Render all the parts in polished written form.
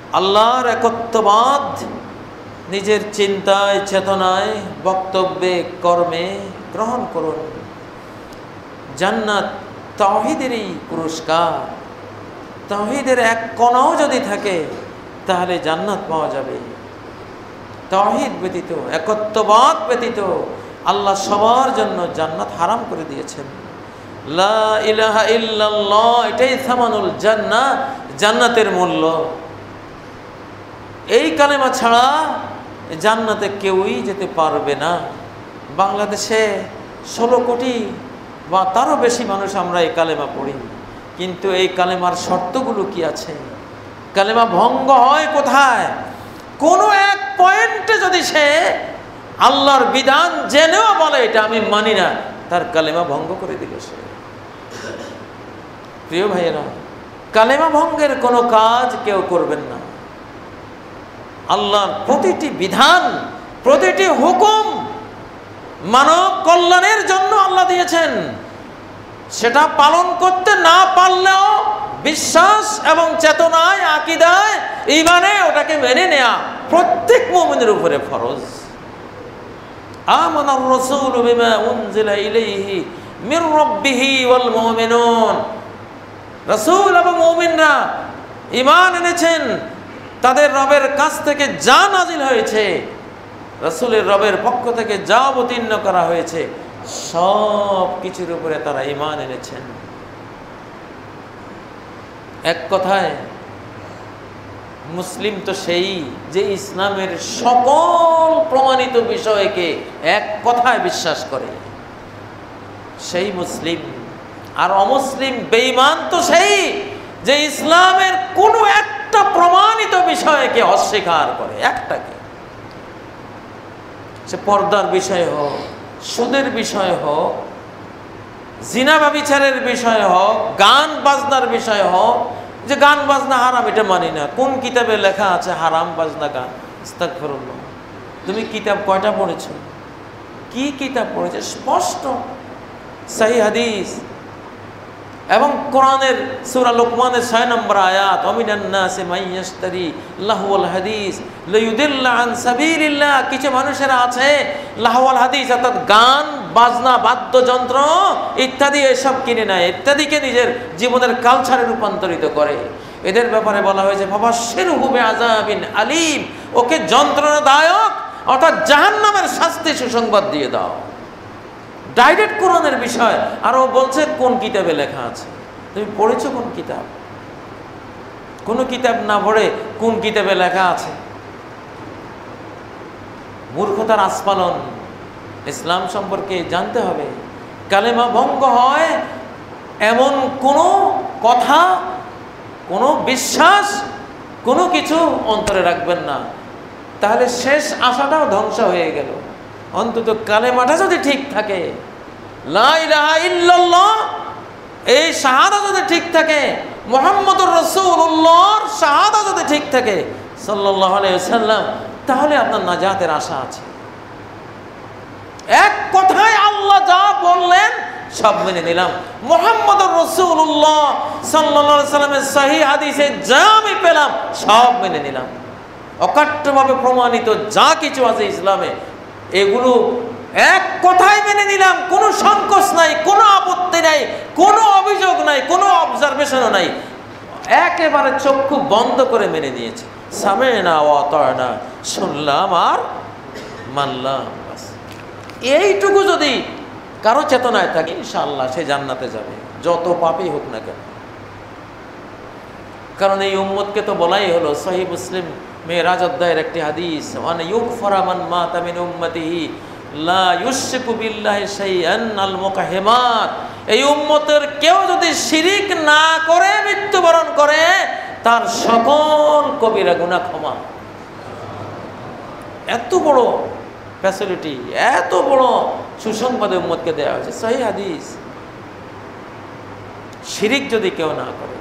আল্লাহর একত্ববাদ নিজের চিন্তায়, চেতনায়, বক্তব্যে, কর্মে গ্রহণ করুন। জান্নাত তাওহীদেরই পুরস্কার। তাওহীদের এক কণাও যদি থাকে তাহলে জান্নাত পাওয়া যাবে। তাওহীদ ব্যতীত, একত্ববাদ ব্যতীত আল্লাহ সবার জন্য জান্নাত হারাম করে দিয়েছেন। লা ইলাহা ইল্লাল্লাহ, এটাই সামানুল জান্নাহ, জান্নাতের মূল্য। এই কালেমা ছাড়া জান্নাতে কেউই যেতে পারবে না। বাংলাদেশে 16 কোটি বা তারও বেশি মানুষ আমরা এই কালেমা পড়ি, কিন্তু এই কালেমার শর্তগুলো কি আছে? কালেমা ভঙ্গ হয় কোথায়? কোনো এক পয়েন্টে যদি সে আল্লাহর বিধান জেনেও বলে এটা আমি মানি না, তার কালেমা ভঙ্গ করে দিল সে। প্রিয় ভাইয়েরা, কালেমা ভঙ্গের কোনো কাজ কেউ করবেন না। আল্লাহর প্রতিটি বিধান, প্রতিটি হুকুম মানব কল্যাণের জন্য আল্লাহ দিয়েছেন। সেটা পালন করতে না পারলেও বিশ্বাস এবং চেতনায়, আকীদায়, ঈমানে ওটাকে মেনে নেওয়া প্রত্যেক মুমিনের উপরে ফরজ। আমানার রাসূলু বিমা উনজিলা ইলাইহি মির রাব্বিহি ওয়াল মুমিনুন। রাসূল এবং মুমিনরা ঈমান এনেছেন তাদের রবের কাছ থেকে যা নাজিল হয়েছে, রাসূলের রবের পক্ষ থেকে যা অবতীর্ণ করা হয়েছে, সব কিছুর উপরে তারা ঈমান এনেছেন। এক কথায় মুসলিম তো সেই যে ইসলামের সকল প্রমাণিত বিষয়কে এক কথায় বিশ্বাস করে, সেই মুসলিম। আর অমুসলিম বেঈমান তো সেই যে ইসলামের কোনো একটা প্রমাণিত বিষয়কে অস্বীকার করে, একটাকে। সে পর্দার বিষয় হোক, সুদের বিষয় হোক, জিনা ব্যভিচারের বিষয় হোক, গান বাজনার বিষয় হোক, যে গান বাজনা হারাম এটা মানি না। কোন কিতাবে লেখা আছে হারাম বাজনা গান? আস্তাগফিরুল্লাহ। তুমি কিতাব কয়টা পড়েছো? কি কিতাব পড়েছে? স্পষ্ট সহিহ হাদিস এবং কোরআনের সূরা লোকমানের 6 নম্বর আয়াত, অমিনান নাসি মান ইয়াশতারি লাহওয়াল হাদিস লিয়ুদিল্লা আন সাবিলিল্লাহ। কিছু মানুষেরা আছে লাহওয়াল হাদিস অর্থাৎ গান বাজনা, বাদ্যযন্ত্র ইত্যাদি এসব কিনে নেয়, ইত্যাদিকে নিজের জীবনের কালচারে রূপান্তরিত করে। এদের ব্যাপারে বলা হয়েছে ফাবাশশিরহু বিআযাবিন আলীম, ওকে যন্ত্রণাদায়ক অর্থাৎ জাহান্নামের শাস্তি সুসংবাদ দিয়ে দাও। ডাইরেক্ট কোরআনের বিষয়। আর ও বলছে কোন কিতাবে লেখা আছে? তুমি পড়েছো কোন কিতাব? কোনো কিতাব না পড়ে কোন কিতাবে লেখা আছে? মূর্খতার আস্ফালন। ইসলাম সম্পর্কে জানতে হবে। কালেমা ভঙ্গ হয় এমন কোনো কথা, কোনো বিশ্বাস, কোনো কিছু অন্তরে রাখবেন না, তাহলে শেষ আশাটাও ধ্বংস হয়ে গেল। অন্তত কালেমাটা যদি ঠিক থাকে, লা ইলাহা ইল্লাল্লাহ এই শাহাদা যদি ঠিক থাকে, মুহাম্মদুর রাসূলুল্লাহর শাহাদা যদি ঠিক থাকে সাল্লাল্লাহু আলাইহি ওয়াসাল্লাম, তাহলে আপনার নাজাতের আশা আছে। এক কথায় আল্লাহ যা বললেন সব মেনে নিলাম। মুহাম্মদুর রাসূলুল্লাহ সাল্লাল্লাহু আলাইহি ওয়াসাল্লামের সহিহ হাদিসে যা আমি পেলাম সব মেনে নিলাম। অকাট্যভাবে প্রমাণিত যা কিছু আছে ইসলামে, এগুলো এক কথায় মেনে নিলাম। কোনো সংকোচ নাই, কোনো আপত্তি নাই, কোনো অভিযোগ নাই, কোনো অবজারভেশনও নাই। একেবারে চক্ষু বন্ধ করে মেনে নিয়েছে। সামি'না ওয়া আতা'না, শুনলাম আর মানলাম। এইটুকু যদি কারো চেতনায় থাকে, ইনশাআল্লাহ সে জান্নাতে যাবে, যত পাপই হোক না কেন। কারণ এই উম্মতকে তো বলাই হলো, সহিহ মুসলিম মেরাজ অধ্যায়ের একটি হাদিস, ওয়ান ইউগফারা মান মাতা মিন উম্মতিহি লা ইউশরিকু বিল্লাহি শাইআন আল মুকাহহিমাত। এই উম্মতের কেউ যদি শিরিক না করে মৃত্যুবরণ করে, তার সকল কবিরা গুনাহ ক্ষমা। এত বড় ফ্যাসিলিটি, এত বড় সুসংবাদ উম্মতকে দেওয়া হয়েছে, সহিহ হাদিস। শিরিক যদি কেউ না করে,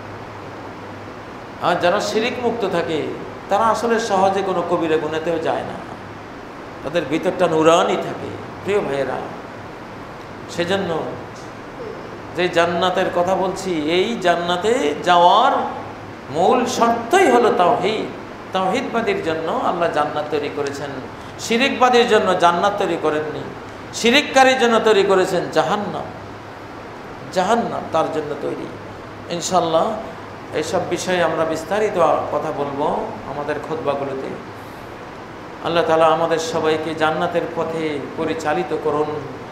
আর যারা শিরিক মুক্ত থাকে তারা আসলে সহজে কোনো কবিরা গুনাতেও যায় না, তাদের ভিতরটা নুরানি থাকে। প্রিয় ভাইয়েরা, সেজন্য যে জান্নাতের কথা বলছি, এই জান্নাতে যাওয়ার মূল শর্তই হলো তাওহীদ। তাওহীদবাদীর জন্য আল্লাহ জান্নাত তৈরি করেছেন, শিরিকবাদীর জন্য জান্নাত তৈরি করেননি। শিরিককারীর জন্য তৈরি করেছেন জাহান্নাম। জাহান্নাম তার জন্য তৈরি। ইনশাআল্লাহ এইসব বিষয়ে আমরা বিস্তারিত কথা বলবো আমাদের খুতবাগুলোতে। আল্লাহ তাআলা আমাদের সবাইকে জান্নাতের পথে পরিচালিত করুন।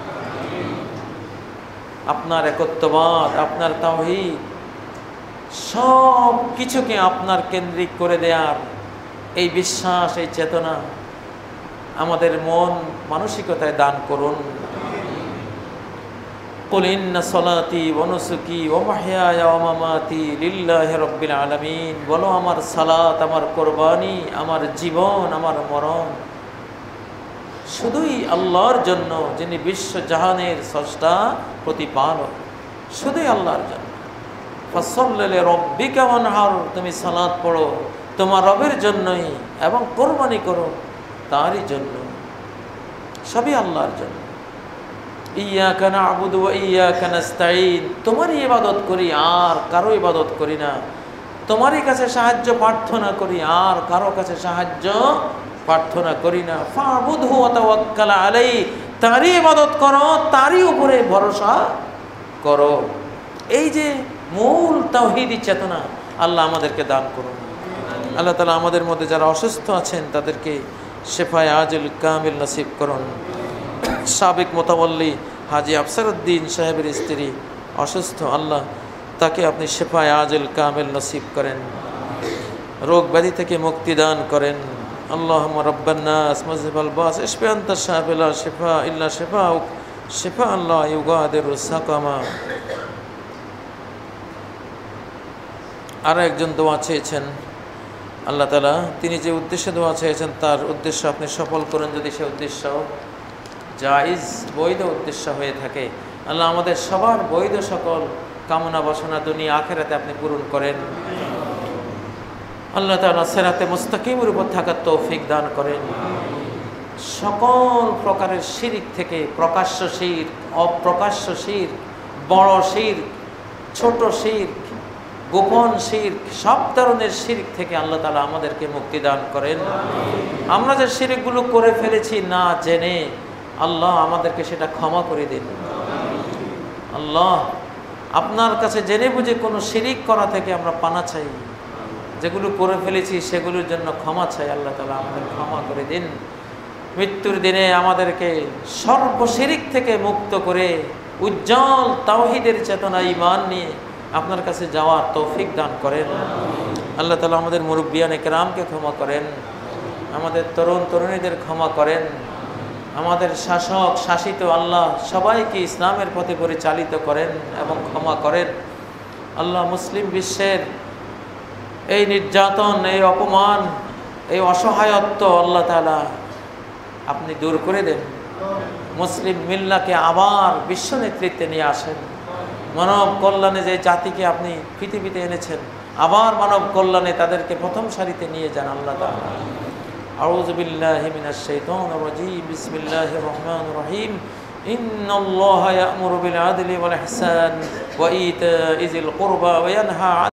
আপনার একত্ববাদ, আপনার তাওহীদ, সব কিছুকে আপনার কেন্দ্রিক করে দেওয়ার এই বিশ্বাস, এই চেতনা আমাদের মন মানসিকতায় দান করুন। কুল ইন্না সলাতি ওয়া নুসুকি ওয়া মাহইয়ায়া ওয়া মামাতি লিল্লাহি রাব্বিল আলামিন। বলো আমার সালাত, আমার কোরবানি, আমার জীবন, আমার মরণ শুধুই আল্লাহর জন্য, যিনি বিশ্ব জাহানের স্রষ্টা প্রতিপালক, শুধুই আল্লাহর জন্য। ফাসাল্লি লিরাব্বিকা ওয়ানহার, তুমি সালাত পড়ো তোমার রবের জন্যই এবং কোরবানি করো তারই জন্য, সবই আল্লাহর জন্য। ইয়্যাকা না'বুদু ওয়া ইয়্যাকা নাস্তাঈন, তোমারই ইবাদত করি আর কারো ইবাদত করি না, তোমারই কাছে সাহায্য প্রার্থনা করি আর কারো কাছে সাহায্য প্রার্থনা করি না। ফা'বুদহু ওয়া তাওয়াক্কাল আলাইহি, তারই ইবাদত করো, তারই উপরে ভরসা করো। এই যে মূল তাওহীদি চেতনা আল্লাহ আমাদেরকে দান করুন। আল্লাহ তাআলা আমাদের মধ্যে যারা অসুস্থ আছেন তাদেরকে শেফায়ে আজল কামিল নসিব করুন। সাবেক মোতাবল্লি হাজী আফসার উদ্দিন সাহেবের স্ত্রী অসুস্থ, আল্লাহ তাকে আপনি শেফায়ে আজল কামিল নসিব করেন, রোগ ব্যাধি থেকে মুক্তি দান করেন। আল্লাহুম্মা রাব্বান নাস মুযহিবাল বাস ইশফি আনতা শাফি লা শিফা ইল্লা শিফাউক শিফাআন লা ইউগাদিরু সাকামা। আর একজন দোয়া চেয়েছেন, আল্লাহ তাআলা তিনি যে উদ্দেশ্যে দোয়া চেয়েছেন তার উদ্দেশ্য আপনি সফল করেন, যদি সে উদ্দেশ্য জায়েজ বৈধ উদ্দেশ্য হয়ে থাকে। আল্লাহ আমাদের সবার বৈধ সকল কামনা বাসনা দুনিয়া আখিরাতে আপনি পূরণ করেন। আল্লাহ তাআলা সিরাতে মুস্তাকিমের উপর থাকার তৌফিক দান করেন। সকল প্রকারের শিরক থেকে, প্রকাশ্য শিরক, অপ্রকাশ্য শিরক, বড় শিরক, ছোট শিরক, গোপন শিরক, সব ধরনের শিরক থেকে আল্লাহ তাআলা আমাদেরকে মুক্তি দান করেন। আমরা যে শিরকগুলো করে ফেলেছি না জেনে, আল্লাহ আমাদেরকে সেটা ক্ষমা করে দিন। আল্লাহ আপনার কাছে জেনে বুঝে কোনো শিরক করা থেকে আমরা পানা চাই, যেগুলো করে ফেলেছি সেগুলোর জন্য ক্ষমা চাই। আল্লাহ তাআলা আমাদের ক্ষমা করে দিন। মৃত্যুর দিনে আমাদেরকে সর্বশিরক থেকে মুক্ত করে উজ্জ্বল তাওহীদের চেতনা ঈমান নিয়ে আপনার কাছে যাওয়ার তৌফিক দান করেন। আল্লাহ তাআলা আমাদের মুরব্বিয়ানে কেরামকে ক্ষমা করেন, আমাদের তরুণ তরুণীদের ক্ষমা করেন, আমাদের শাসক শাসিত আল্লাহ সবাইকে ইসলামের পথে পরিচালিত করেন এবং ক্ষমা করেন। আল্লাহ মুসলিম বিশ্বের এই নির্যাতন, এই অপমান, এই অসহায়ত্ব আল্লাহ তাআলা আপনি দূর করে দেন। মুসলিম মিল্লাকে আবার বিশ্ব নেতৃত্বে নিয়ে আসেন। মানব কল্যাণে যে জাতিকে আপনি পৃথিবীতে এনেছেন, আবার মানব কল্যাণে তাদেরকে প্রথম সারিতে নিয়ে যান আল্লাহ তাআলা। আউযু বিল্লাহি মিনাশ শাইতানির রাজীম। বিসমিল্লাহির রহমানির রহিম। ইন্নাল্লাহা ইয়া'মুরু বিল আদলি ওয়াল ইহসান ওয়া ইতা'iজিল কুরবা ওয়া ইয়ানহা